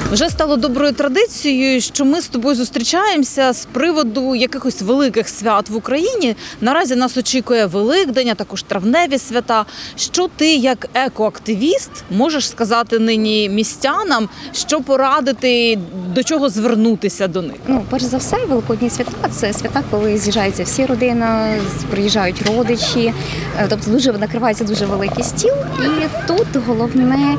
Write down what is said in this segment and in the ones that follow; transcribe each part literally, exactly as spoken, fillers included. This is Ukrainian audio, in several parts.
Вже стало доброю традицією, що ми з тобою зустрічаємося з приводу якихось великих свят в Україні. Наразі нас очікує Великдень, а також травневі свята. Що ти, як екоактивіст, можеш сказати нині містянам, що порадити, до чого звернутися до них? Ну, перш за все, великодні свята – це свята, коли з'їжджаються всі родини, приїжджають родичі, тобто дуже накривається дуже великий стіл, і тут головне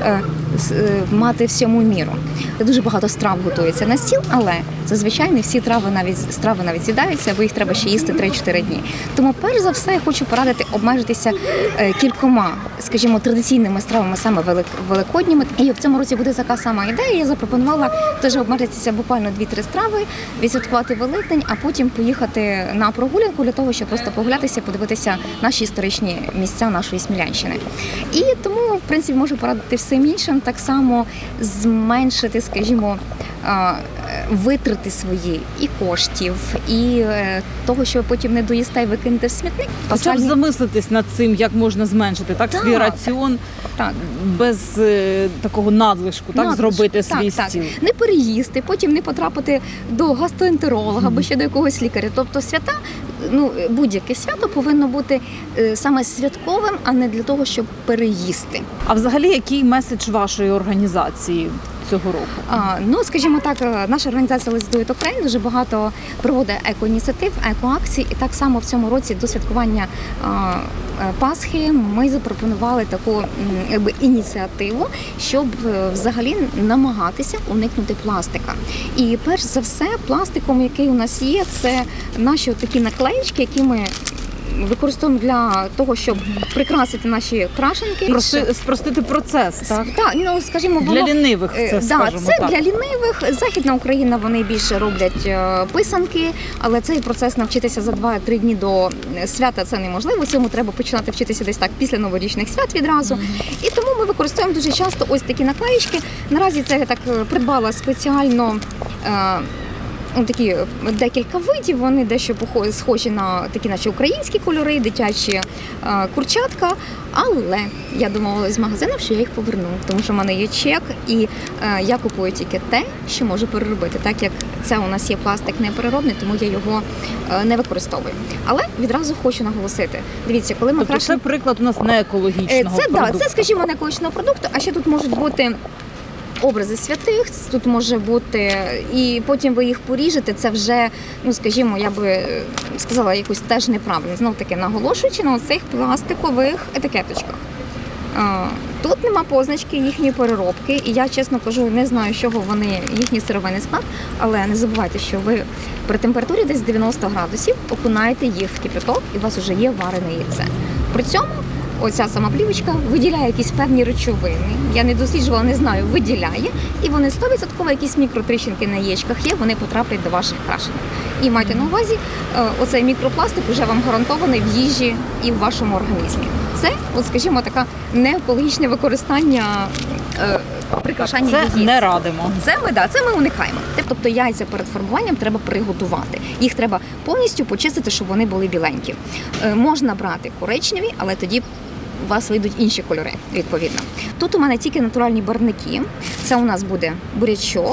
мати всьому міру. Дуже багато страв готується на стіл, але зазвичай не всі трави навіть, страви навіть з'їдаються, бо їх треба ще їсти три-чотири дні. Тому, перш за все, я хочу порадити обмежитися кількома, скажімо, традиційними стравами, саме великодніми. І в цьому році буде така сама ідея. Я запропонувала теж обмежитися буквально дві-три страви, відсвяткувати Великдень, а потім поїхати на прогулянку для того, щоб просто погулятися, подивитися наші історичні місця нашої Смілянщини. І тому, в принципі, можу порадити всім іншим так само зменшити, скажімо, витрати свої і коштів, і того, що ви потім не доїсте і викинете в смітник. Хоча б замислитись над цим, як можна зменшити так, так свій раціон так. без е, такого надлишку, так, надлишку. зробити так, свій так. стіл. Не переїсти, потім не потрапити до гастроентеролога або mm. ще до якогось лікаря. Тобто свята, ну, будь-яке свято повинно бути е, саме святковим, а не для того, щоб переїсти. А взагалі, який меседж вашої організації цього року? А, ну, скажімо так, наша організація Let's Do It Ukraine дуже багато проводить екоініціатив, екоакцій, і так само в цьому році до святкування а, Пасхи ми запропонували таку якби ініціативу, щоб взагалі намагатися уникнути пластика. І перш за все, пластиком, який у нас є, це наші такі наклеїчки, які ми використовуємо для того, щоб прикрасити наші крашенки. Прости, спростити процес, так? Так, ну, скажімо, для воно, лінивих це, да, скажімо це так. для лінивих. Західна Україна, вони більше роблять писанки, але цей процес навчитися за два-три дні до свята це неможливо. Цьому треба починати вчитися десь так після новорічних свят відразу. Mm-hmm. І тому ми використовуємо дуже часто ось такі наклеїчки. Наразі це я так придбала спеціально Ось такі декілька видів, вони дещо схожі на такі наші українські кольори, дитячі е, курчатка, але я домовилась з магазином, що я їх поверну, тому що в мене є чек і е, я купую тільки те, що можу переробити, так як це у нас є пластик непереробний, тому я його е, не використовую. Але відразу хочу наголосити, дивіться, коли ми тобто крашимо... це приклад у нас не екологічного це, продукту. Да, це, скажімо, не екологічного продукту, а ще тут можуть бути образи святих, тут може бути, і потім ви їх поріжете, це вже, ну, скажімо, я би сказала, якось теж неправильно. Знов-таки наголошуючи на цих пластикових етикеточках. Тут нема позначки їхньої переробки, і я, чесно кажу, не знаю, з чого вони, їхні сировинний склад, але не забувайте, що ви при температурі десь дев'яносто градусів окунаєте їх в кипяток, і у вас вже є варене яйце. При цьому оця сама плівочка виділяє якісь певні речовини. Я не досліджувала, не знаю, виділяє. І вони сто відсотків якісь мікротріщинки на яєчках є, вони потраплять до ваших крашенок. І майте на увазі, оцей мікропластик вже вам гарантований в їжі і в вашому організмі. Це, от, скажімо, таке неекологічне використання е, прикрашання яєць. Це не радимо. Це ми, да, це ми уникаємо. Тобто яйця перед фарбуванням треба приготувати. Їх треба повністю почистити, щоб вони були біленькі. Е, можна брати коричневі, але тоді у вас вийдуть інші кольори, відповідно. Тут у мене тільки натуральні барвники. Це у нас буде бурячок,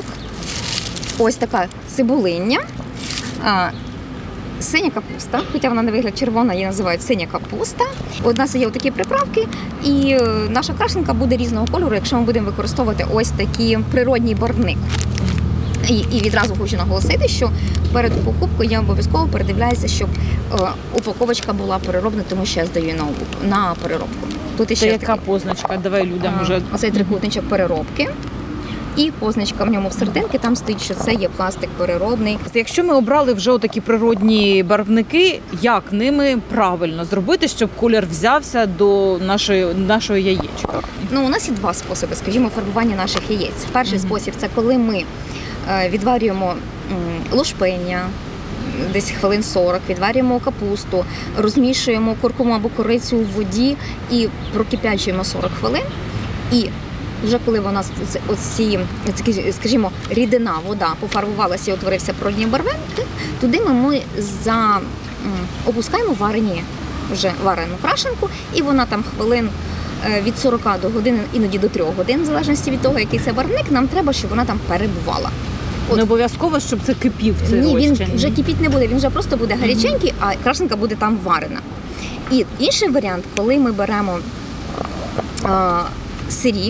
ось така цибулиння, а, синя капуста, хоча вона на вигляд червона, її називають синя капуста. У нас є такі приправки, і наша крашенка буде різного кольору, якщо ми будемо використовувати ось такий природній барвник. І, і відразу хочу наголосити, що перед покупкою я обов'язково передивляюся, щоб е, упаковочка була перероблена, тому що я здаю на, на переробку. Тут іще це яка такий, позначка? Давай людям а, вже... Оцей трикутничок переробки. І позначка в ньому всерединки, там стоїть, що це є пластик переробний. Якщо ми обрали вже отакі природні барвники, як ними правильно зробити, щоб колір взявся до нашої, нашого яєчка? Ну, у нас є два способи, скажімо, фарбування наших яєць. Перший mm-hmm. спосіб – це коли ми відварюємо лушпиння, десь хвилин сорок, відварюємо капусту, розмішуємо куркуму або корицю в воді і прокип'ячуємо сорок хвилин. І вже коли вона, оці, скажімо, рідина, вода пофарбувалася і утворився природній барвник, туди ми за, опускаємо варені, вже варену крашенку, і вона там хвилин е, від сорока до години, іноді до трьох годин, в залежності від того, який це барвник, нам треба, щоб вона там перебувала. Не обов'язково, щоб це кипів цей Ні, він розчин. вже кипіти не буде, він вже просто буде гаряченький, а крашенка буде там варена. І інший варіант, коли ми беремо а, сирі,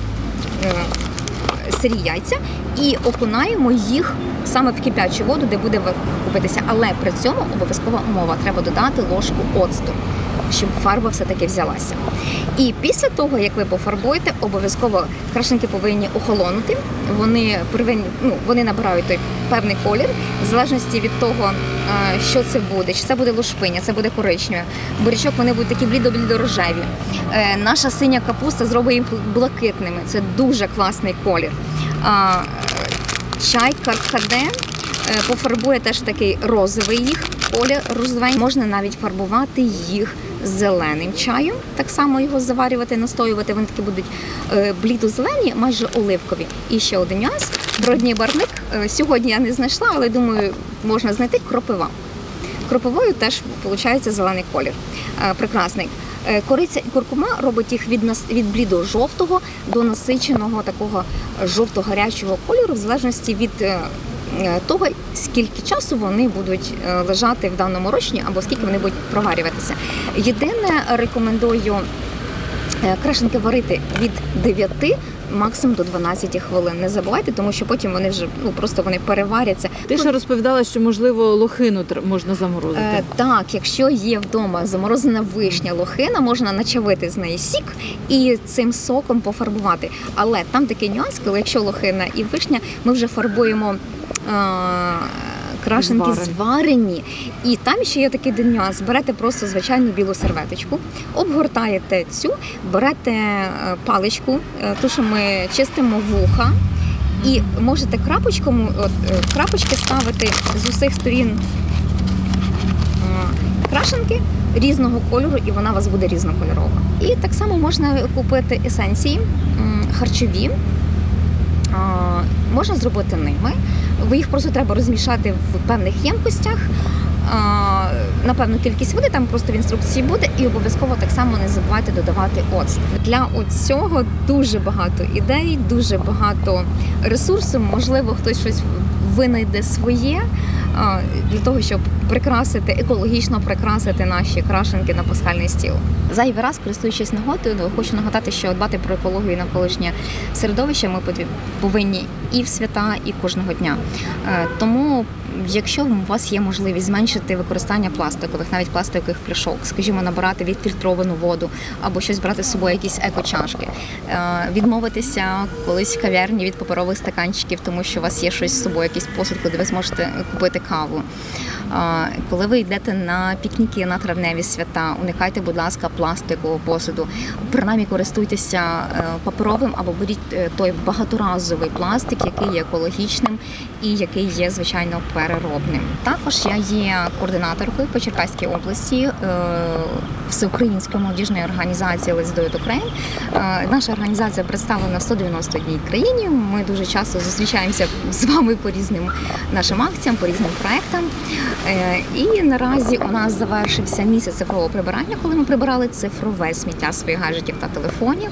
а, сирі яйця і окунаємо їх саме в кип'ячу воду, де буде купитися. Але при цьому обов'язкова умова, треба додати ложку оцту, щоб фарба все-таки взялася. І після того, як ви пофарбуєте, обов'язково крашенки повинні охолонути. Вони повинні, ну, вони набирають той певний колір, в залежності від того, що це буде. Чи це буде лушпиня, це буде коричневе. Бурячок, вони будуть такі блідо-блідо-рожеві. Наша синя капуста зробить їх блакитними. Це дуже класний колір. Чай каркаде пофарбує теж такий розовий їх колір, розовий. Можна навіть фарбувати їх зеленим чаєм, так само його заварювати, настоювати, вони такі будуть блідо-зелені, майже оливкові. І ще один нюанс, бродній барвник, сьогодні я не знайшла, але думаю, можна знайти кропива. Кропивою теж виходить зелений колір, прекрасний. Кориця і куркума робить їх від, від блідо-жовтого до насиченого такого жовто-гарячого кольору, в залежності від того, скільки часу вони будуть лежати в даному розчині або скільки вони будуть проварюватися. Єдине, рекомендую крашенки варити від дев'яти максимум до дванадцяти хвилин. Не забувайте, тому що потім вони вже ну просто вони переваряться. Ти ще розповідала, що можливо лохину можна заморозити. Е, так, якщо є вдома заморозена вишня, лохина, можна начавити з неї сік і цим соком пофарбувати. Але там такий нюанс, коли якщо лохина і вишня, ми вже фарбуємо крашенки Зварені. зварені. І там ще є такий нюанс. Берете просто звичайну білу серветочку, обгортаєте цю, берете паличку, ту, що ми чистимо вуха, і можете крапочком, от, крапочки ставити з усіх сторін крашенки різного кольору, і вона у вас буде різнокольорова. І так само можна купити есенції харчові, можна зробити ними. Ви їх просто треба розмішати в певних ємкостях, на певну кількість води, там просто в інструкції буде, і обов'язково так само не забувайте додавати оцт. Для цього дуже багато ідей, дуже багато ресурсів, можливо, хтось щось винайде своє, для того, щоб прикрасити, екологічно прикрасити наші крашенки на пасхальний стіл. Зайвий раз, користуючись нагодою, хочу нагадати, що дбати про екологію і навколишнє середовище ми повинні і в свята, і кожного дня. Тому, якщо у вас є можливість зменшити використання пластикових, навіть пластикових пляшок, скажімо, набирати відфільтровану воду або щось брати з собою, якісь еко-чашки, відмовитися колись в кав'ярні від паперових стаканчиків, тому що у вас є щось з собою, якийсь посуд, куди ви зможете купити каву. Коли ви йдете на пікніки, на травневі свята, уникайте, будь ласка, пластикового посуду. Принаймні користуйтеся паперовим або беріть той багаторазовий пластик, який є екологічним і який є, звичайно, переробним. Також я є координаторкою по Черкаській області всеукраїнської молодіжної організації Let's Do It Ukraine. Наша організація представлена в сто дев'яносто одній країні. Ми дуже часто зустрічаємося з вами по різним нашим акціям, по різним проектам. І наразі у нас завершився місяць цифрового прибирання, коли ми прибирали цифрове сміття своїх гаджетів та телефонів.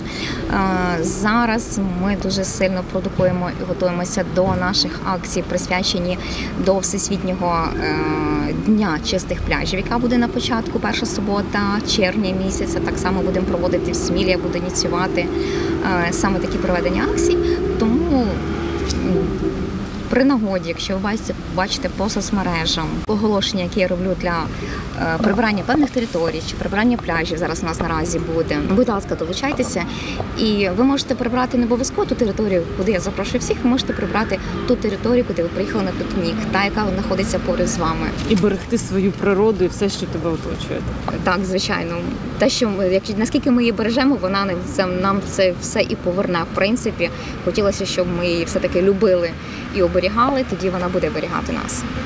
Зараз ми дуже сильно продукуємо і готуємося до наших акцій, присвячені до Всесвітнього дня чистих пляжів, яка буде на початку, перша субота червня місяця. Так само будемо проводити в Смілі, я буду ініціювати саме такі проведення акцій. Тому при нагоді, якщо ви бачите, бачите по соцмережам оголошення, які я роблю для е, прибирання певних територій чи прибирання пляжів, зараз у нас наразі буде, будь ласка, долучайтеся. І ви можете прибрати не обов'язково ту територію, куди я запрошую всіх, ви можете прибрати ту територію, куди ви приїхали на пікнік, та, яка знаходиться поруч з вами. І берегти свою природу і все, що тебе оточує. Так, звичайно. Те, що ми, якщо, наскільки ми її бережемо, вона це, нам це все і поверне. В принципі, хотілося, щоб ми її все-таки любили і оберігали, тоді вона буде оберігати нас.